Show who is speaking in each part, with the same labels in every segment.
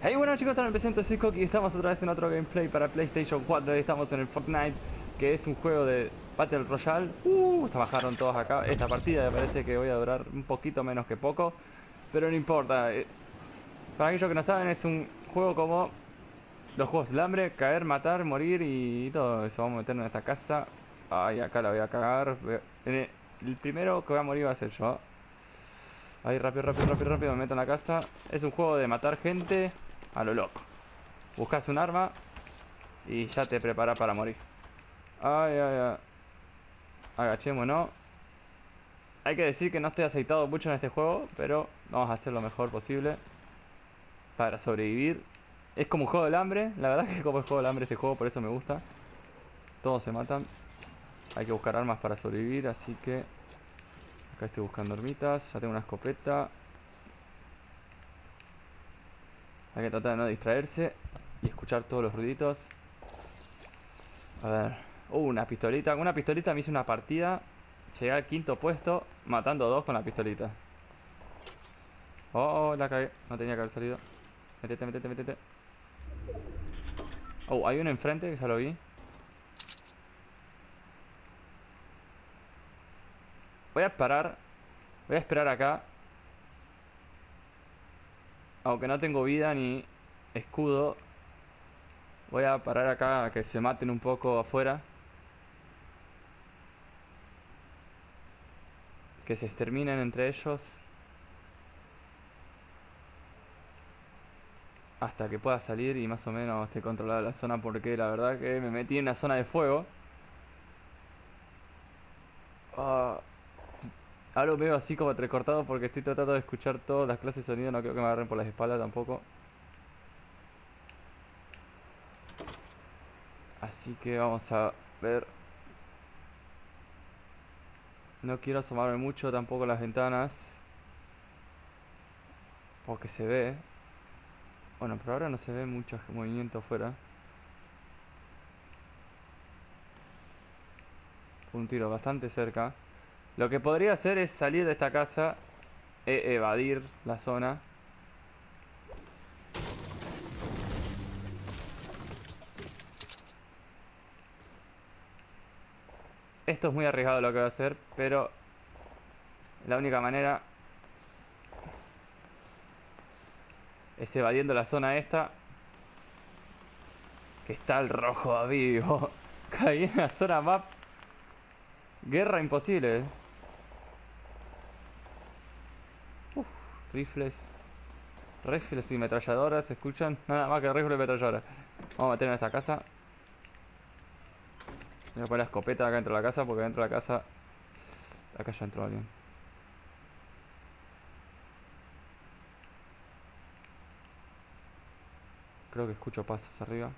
Speaker 1: Hey, bueno chicos, me presento, soy Coqui y estamos otra vez en otro gameplay para PlayStation 4. Estamos en el Fortnite, que es un juego de Battle Royale. Se bajaron todos acá. Esta partida me parece que voy a durar un poquito menos que poco, pero no importa. Para aquellos que no saben, es un juego como los juegos del hambre: caer, matar, morir y todo eso. Vamos a meternos en esta casa. Ay, acá la voy a cagar. El primero que va a morir va a ser yo. Ahí, rápido, rápido, rápido, rápido, me meto en la casa. Es un juego de matar gente a lo loco. Buscas un arma y ya te preparas para morir. Ay, ay, ay. Agachémonos. Hay que decir que no estoy aceitado mucho en este juego, pero vamos a hacer lo mejor posible para sobrevivir. Es como un juego del hambre. La verdad que es como el juego del hambre este juego, por eso me gusta. Todos se matan. Hay que buscar armas para sobrevivir, así que... Acá estoy buscando ermitas. Ya tengo una escopeta. Hay que tratar de no distraerse y escuchar todos los ruiditos. A ver. Una pistolita. Con una pistolita me hice una partida. Llegué al quinto puesto matando a dos con la pistolita. Oh, la cagué. No tenía que haber salido. Métete, métete, métete. Oh, hay uno enfrente que ya lo vi. Voy a parar. Voy a esperar acá. Aunque no tengo vida ni escudo. Voy a parar acá a que se maten un poco afuera. Que se exterminen entre ellos. Hasta que pueda salir y más o menos esté controlada la zona. Porque la verdad que me metí en una zona de fuego. Ah, Ahora lo veo así como entrecortado porque estoy tratando de escuchar todas las clases de sonido. No creo que me agarren por las espaldas tampoco. Así que vamos a ver. No quiero asomarme mucho tampoco a las ventanas. Porque se ve. Bueno, pero ahora no se ve mucho movimiento afuera. Un tiro bastante cerca. Lo que podría hacer es salir de esta casa. Evadir la zona. Esto es muy arriesgado lo que voy a hacer. Pero la única manera es evadiendo la zona esta. Que está el rojo vivo. Caí en la zona map. Guerra imposible. Rifles. Rifles y ametralladoras, ¿se escuchan? Nada más que rifles y ametralladoras. Vamos a meternos en esta casa. Voy a poner la escopeta acá dentro de la casa porque dentro de la casa... Acá ya entró alguien. Creo que escucho pasos arriba.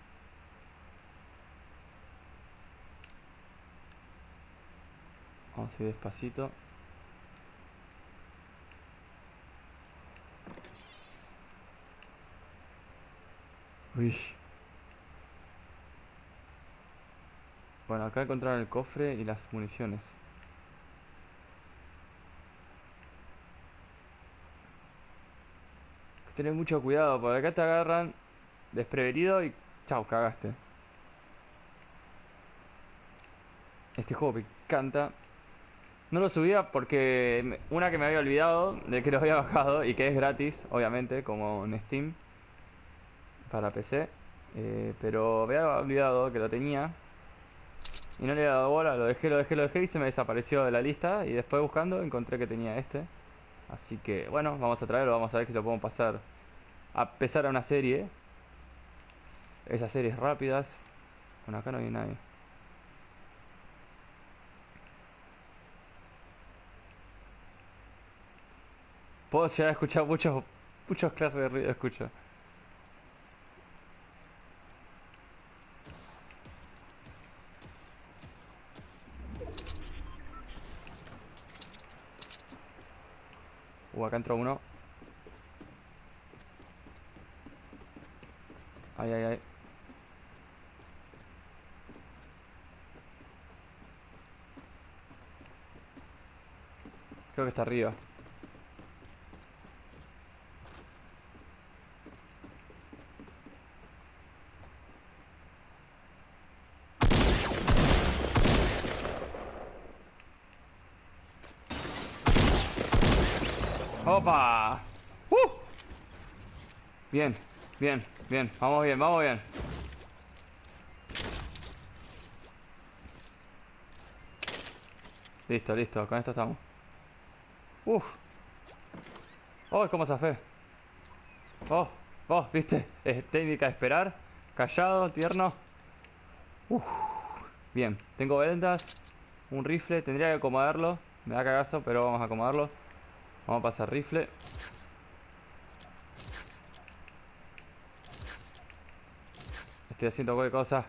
Speaker 1: Vamos a ir despacito. Uy. Bueno, acá encontraron el cofre y las municiones. Hay que tener mucho cuidado porque acá te agarran desprevenido y... Chau, cagaste. Este juego me encanta. No lo subía porque una que me había olvidado de que lo había bajado y que es gratis, obviamente, como en Steam para PC. Pero me había olvidado que lo tenía y no le había dado bola, lo dejé, lo dejé, lo dejé y se me desapareció de la lista. Y después buscando encontré que tenía este. Así que bueno, vamos a traerlo, vamos a ver si lo podemos pasar a pesar a una serie. Esas series rápidas. Bueno, acá no hay nadie. Puedo llegar a escuchar muchos clases de ruido, escucho. Acá entró uno. Ay, ay, ay. Creo que está arriba. ¡Opa! ¡Uh! Bien, bien, bien. Vamos bien, vamos bien. Listo, listo. Con esto estamos. ¡Uf! ¡Oh, cómo zafé! ¡Oh! ¡Oh! ¿Viste? Es técnica de esperar. Callado, tierno. ¡Uf! Bien. Tengo vendas. Un rifle. Tendría que acomodarlo. Me da cagazo, pero vamos a acomodarlo. Vamos a pasar rifle. Estoy haciendo cualquier cosa.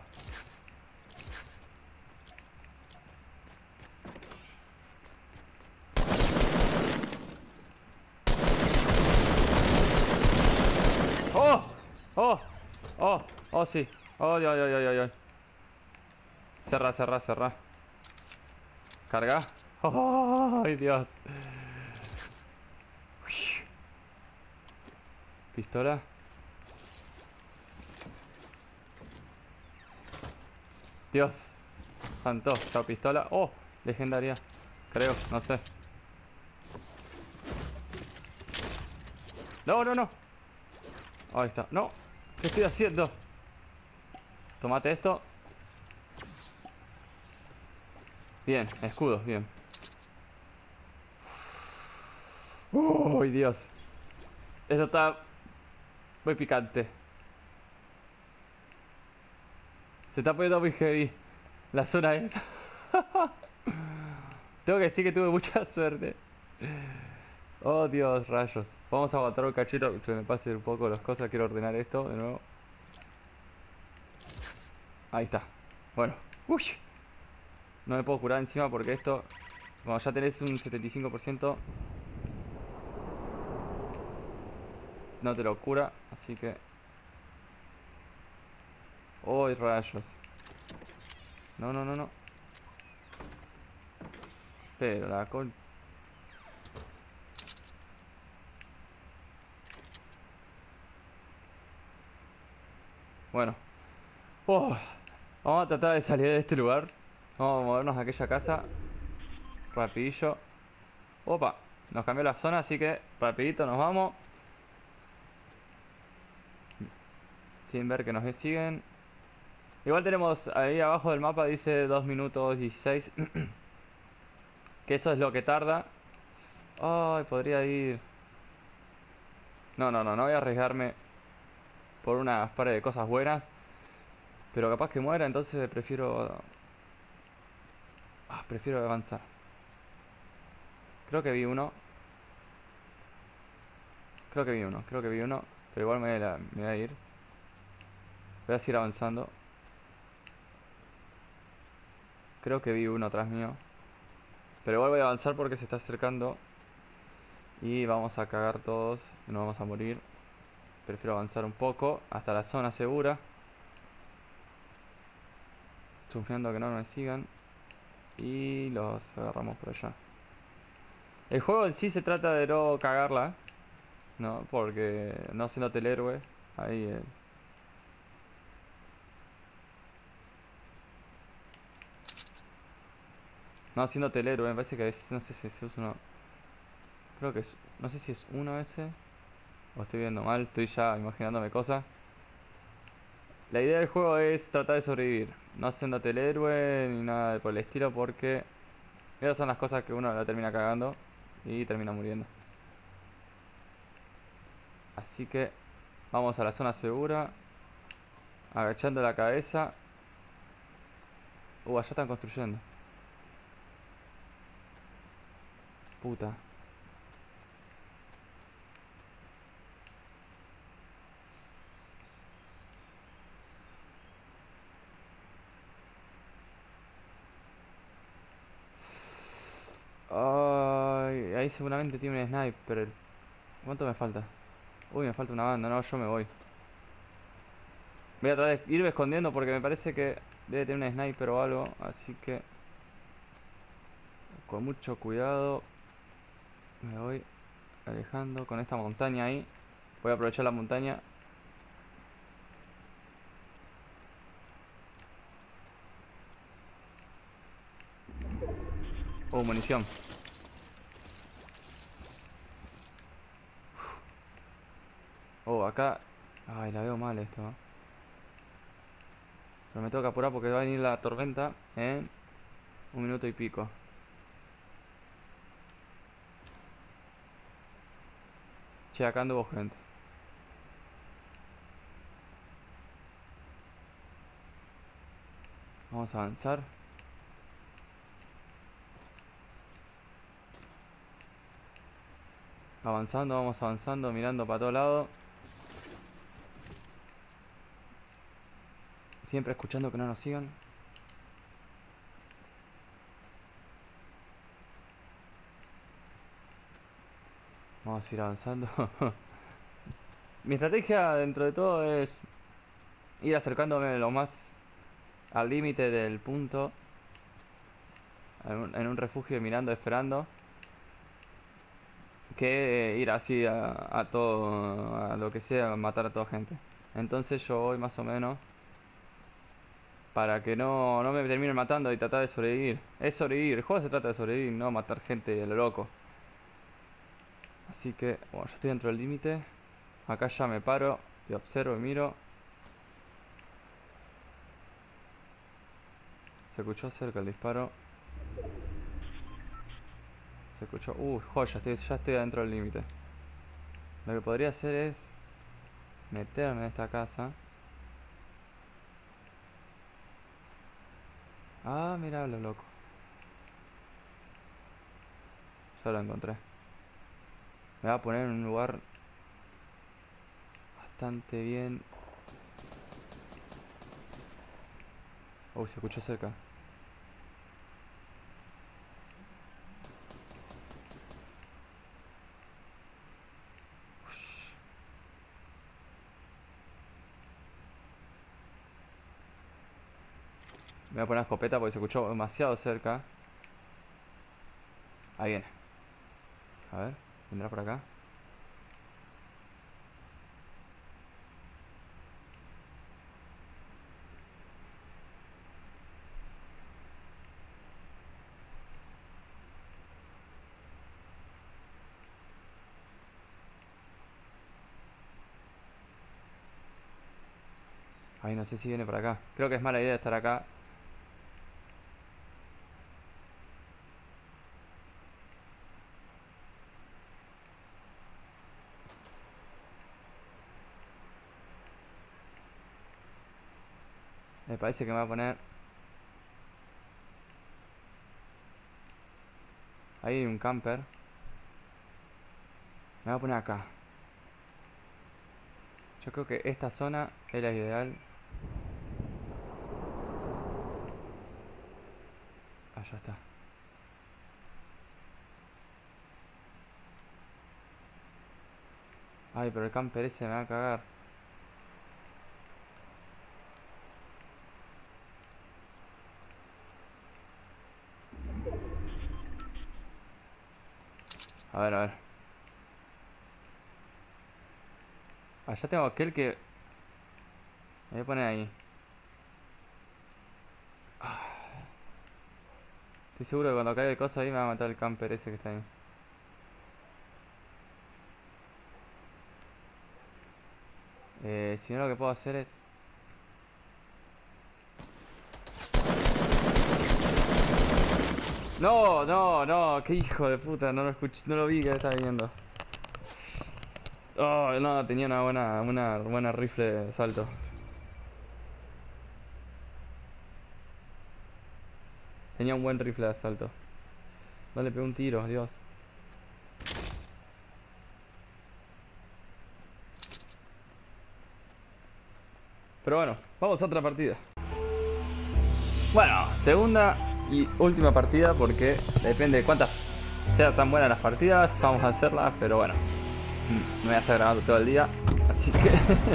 Speaker 1: ¡Oh! ¡Oh! ¡Oh! ¡Oh, sí! ¡Oh, Dios, Dios, Dios, Dios! Cerra, cerra, cerra. Carga. ¡Oh, ay, Dios! Pistola. Dios. Santo. Chao, pistola. ¡Oh! Legendaria. Creo, no sé. No, no, no. Ahí está. No. ¿Qué estoy haciendo? Tómate esto. Bien, escudos, bien. ¡Uy, Dios! Eso está muy picante. Se está poniendo muy heavy la zona esa. Tengo que decir que tuve mucha suerte. Oh, Dios, rayos. Vamos a aguantar un cachito, que se me pase un poco las cosas. Quiero ordenar esto de nuevo. Ahí está. Bueno. Uy. No me puedo curar encima porque esto... Cuando ya tenés un 75%... No te lo cura. Así que... Oh, rayos. No, no, no, no. Pero la con... Bueno. Oh, vamos a tratar de salir de este lugar. Vamos a movernos a aquella casa. Rapidillo. Opa. Nos cambió la zona, así que rapidito nos vamos. Sin ver que nos siguen. Igual tenemos ahí abajo del mapa, dice 2 minutos 16. Que eso es lo que tarda. Ay, podría ir... No, no, no, no voy a arriesgarme por unas pares de cosas buenas. Pero capaz que muera, entonces prefiero... prefiero avanzar. Creo que vi uno. Creo que vi uno, creo que vi uno. Pero igual me voy a ir. Voy a seguir avanzando. Creo que vi uno atrás mío. Pero igual voy a avanzar porque se está acercando. Y vamos a cagar todos. No vamos a morir. Prefiero avanzar un poco hasta la zona segura. Confiando que no me sigan. Y los agarramos por allá. El juego en sí se trata de no cagarla, ¿no? Porque no siéndote el héroe. Ahí no haciéndote el héroe, me parece que es, no sé si se usa uno. Creo que es, no sé si es uno ese. O estoy viendo mal, estoy ya imaginándome cosas. La idea del juego es tratar de sobrevivir. No haciéndote el héroe ni nada por el estilo porque esas son las cosas que uno la termina cagando y termina muriendo. Así que vamos a la zona segura. Agachando la cabeza. Allá están construyendo. Puta. Ay, ahí seguramente tiene un sniper. ¿Cuánto me falta? Uy, me falta una banda. No, yo me voy. Voy a tratar de irme escondiendo porque me parece que debe tener un sniper o algo. Así que con mucho cuidado me voy alejando con esta montaña ahí. Voy a aprovechar la montaña. Munición. Oh, acá... Ay, la veo mal esto, ¿eh? Pero me tengo que apurar porque va a venir la tormenta en 1 minuto y pico. Che, acá anduvo gente. Vamos a avanzar. Avanzando, vamos avanzando, mirando para todos lados. Siempre escuchando que no nos sigan. Vamos a ir avanzando. Mi estrategia dentro de todo es ir acercándome lo más al límite del punto. En un refugio mirando, esperando. Que ir así a todo, a lo que sea, matar a toda gente. Entonces yo voy más o menos para que no me terminen matando y tratar de sobrevivir. Es sobrevivir, el juego se trata de sobrevivir, no matar gente a lo loco. Así que, bueno, ya estoy dentro del límite. Acá ya me paro y observo y miro. Se escuchó cerca el disparo. Se escuchó... joya, ya estoy dentro del límite. Lo que podría hacer es meterme en esta casa. Ah, mira lo loco. Ya lo encontré. Me voy a poner en un lugar bastante bien. Se escuchó cerca. Me voy a poner escopeta porque se escuchó demasiado cerca. Ahí viene. A ver, vendrá por acá. Ay, no sé si viene por acá. Creo que es mala idea estar acá. Me parece que me va a poner... Ahí hay un camper. Me voy a poner acá. Yo creo que esta zona es la ideal. Ah, ya está. Ay, pero el camper ese me va a cagar. A ver, a ver. Allá tengo aquel que... Me voy a poner ahí. Estoy seguro que cuando caiga el coso ahí me va a matar el camper ese que está ahí. Si no, lo que puedo hacer es... No, no, no, qué hijo de puta, no lo escuché, no lo vi que estaba viendo. Oh, no, tenía una buena rifle de salto. Tenía un buen rifle de asalto. No le pegué un tiro, Dios. Pero bueno, vamos a otra partida. Bueno, segunda y última partida porque depende de cuántas sean tan buenas las partidas, vamos a hacerlas, pero bueno. No voy a estar grabando todo el día, así que...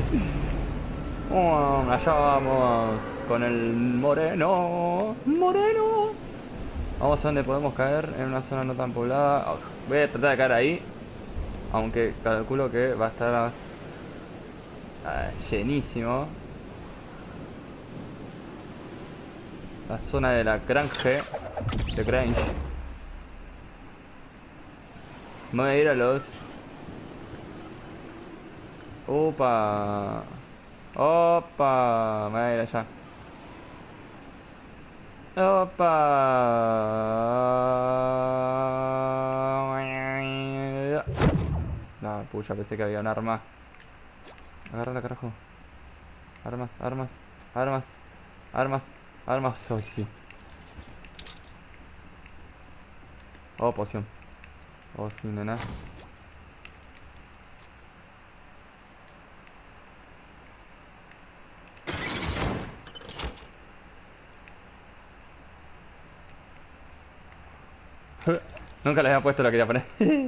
Speaker 1: allá vamos con el moreno. Moreno. Vamos a donde podemos caer, en una zona no tan poblada. Voy a tratar de caer ahí, aunque calculo que va a estar llenísimo. La zona de la Grange. De Grange. Me voy a ir a los... Opa. Opa. Me voy a ir allá. Opa. No, pucha, pensé que había un arma. Agárrala, carajo. Armas, armas, armas, armas, armas. Oh, sí. Oh, poción. Oh, sí, nena. Nunca le había puesto, la quería poner.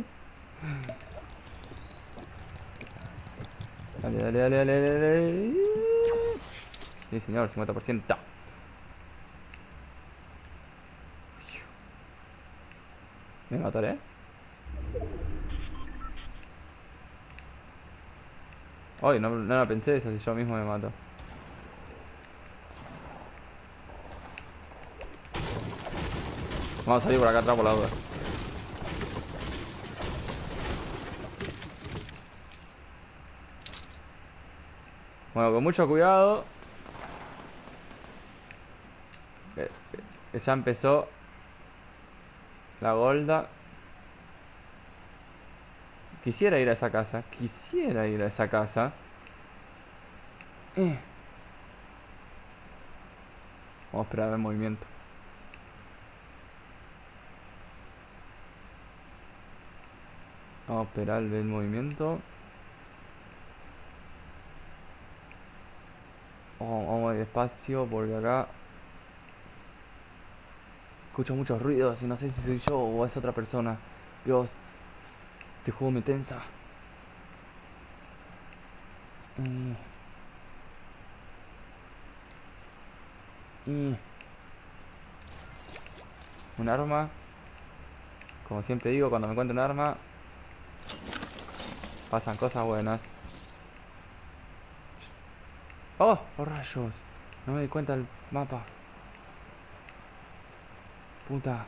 Speaker 1: Dale, dale, dale, dale, dale. Sí, señor, 50%. Me mataré. Ay, no, no la pensé esa, si yo mismo me mato. Vamos a salir por acá atrás por la duda. Bueno, con mucho cuidado. Que ya empezó la golda. Quisiera ir a esa casa. Quisiera ir a esa casa. Eh. Vamos a esperar el movimiento. Vamos a esperar el movimiento. Vamos a ir despacio porque acá escucho muchos ruidos y no sé si soy yo o es otra persona. Dios, este juego me tensa. Mm, mm. Un arma. Como siempre digo, cuando me encuentro un arma, pasan cosas buenas. ¡Oh! ¡Oh, rayos! No me di cuenta del mapa. Puta.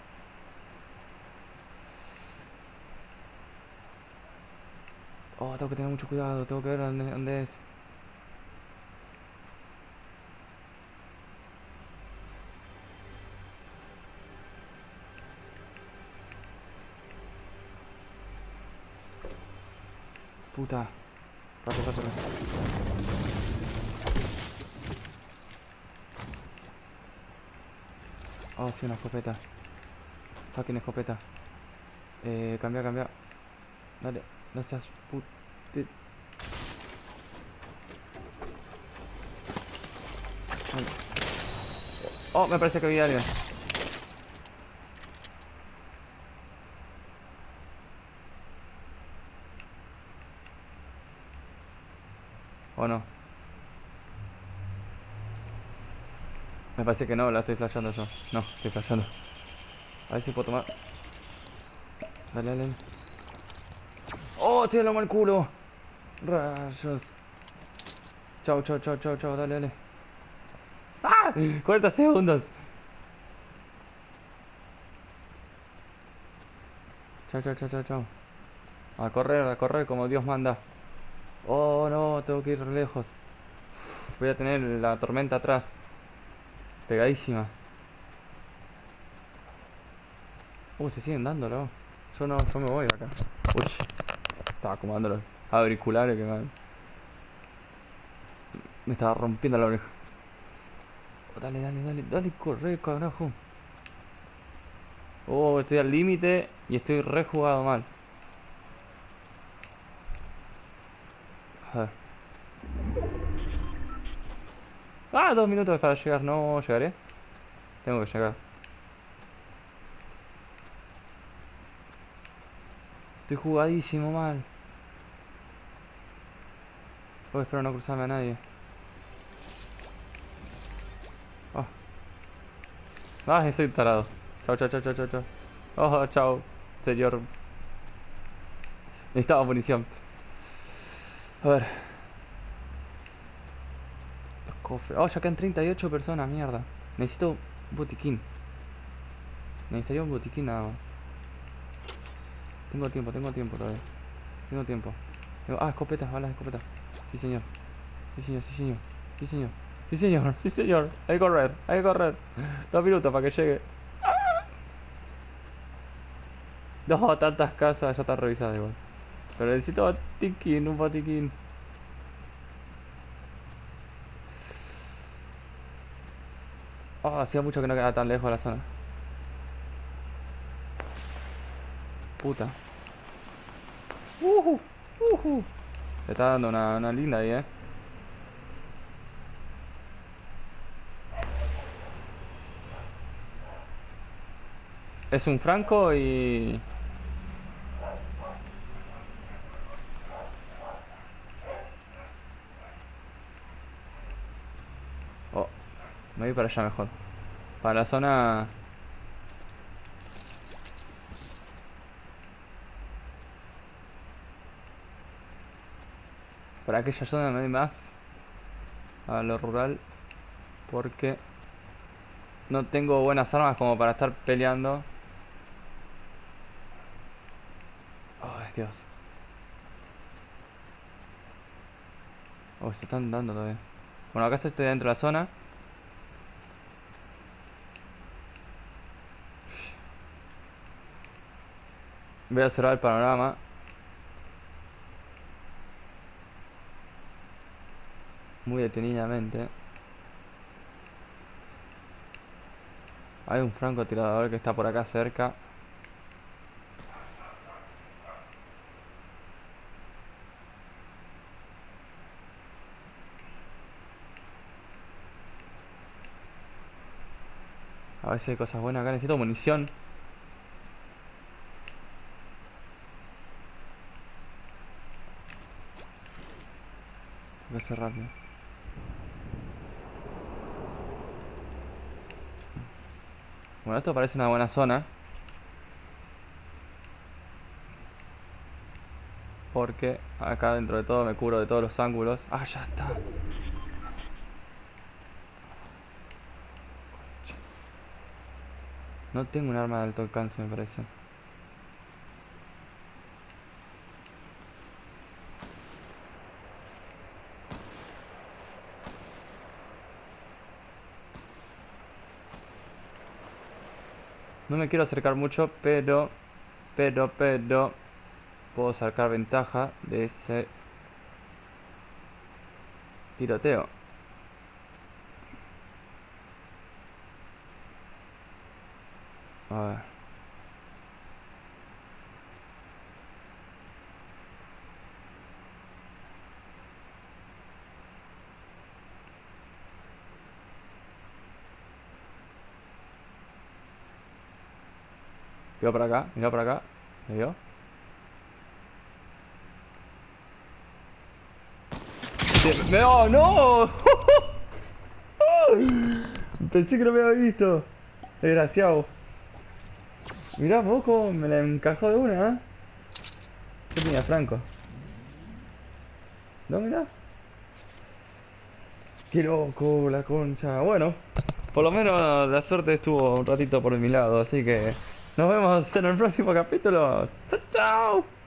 Speaker 1: Oh, tengo que tener mucho cuidado. Tengo que ver dónde es. Puta. Rápido, rápido. Oh, sí, una escopeta. Fucking escopeta. Cambia, cambia. Dale, no seas puti. Ay. Oh, me parece que había alguien. ¿O no? Me parece que no, la estoy flasheando yo. No, estoy flasheando. A ver si puedo tomar. Dale, dale. ¡Oh, te lo mal culo! Rayos. Chau, chau, chau, chau, chau, dale, dale. ¡Ah! 40 segundos. Chau, chau, chau, chau, chau. A correr como Dios manda. Oh, no, tengo que ir lejos. Voy a tener la tormenta atrás. Pegadísima. Se siguen dándolo. Yo no, yo me voy de acá. Uy, estaba acomodando los auriculares que me estaba rompiendo la oreja. Dale, dale, dale, dale, corre, carajo. Estoy al límite y estoy re jugado mal. A ver. 2 minutos para llegar, no llegaré. Tengo que llegar. Estoy jugadísimo mal. Espero no cruzarme a nadie. Soy tarado. Chao, chao, chao, chao, chao, chao. Chao, señor. Necesitaba munición. A ver. Los cofres. Ya quedan 38 personas, mierda. Necesito un botiquín. Necesitaría un botiquín nada más. Tengo tiempo todavía. Tengo tiempo. Ah, escopeta, balas de escopeta. Sí, señor. Sí, señor, sí, señor. Sí, señor. Sí, señor, sí, señor. Hay que correr, hay que correr. 2 minutos para que llegue. No, tantas casas, ya está revisada igual. Pero necesito botiquín, un botiquín. Oh, hacía mucho que no quedaba tan lejos de la zona. Puta. Uh, Se está dando una linda ahí, Es un franco y... Oh, me voy para allá mejor. Para la zona... Para aquella zona me voy más a lo rural. Porque no tengo buenas armas como para estar peleando. Ay, Dios. Oh, se están dando todavía. Bueno, acá estoy dentro de la zona. Voy a observar el panorama. Muy detenidamente. Hay un francotirador que está por acá cerca. A ver si hay cosas buenas acá. Necesito munición. Voy a ser rápido. Bueno, esto parece una buena zona. Porque acá dentro de todo me cubro de todos los ángulos. Ah, ya está. No tengo un arma de alto alcance, me parece. No me quiero acercar mucho, pero puedo sacar ventaja de ese tiroteo. A ver. Mira para acá, mira para acá. ¿Me vio? ¡No, no! Pensé que no me había visto. Desgraciado. Mirá vos cómo me la encajó de una, ¿eh? ¿Qué tenía Franco? ¿No, mirá? Qué loco, la concha. Bueno, por lo menos la suerte estuvo un ratito por mi lado, así que nos vemos en el próximo capítulo. ¡Chao, chao!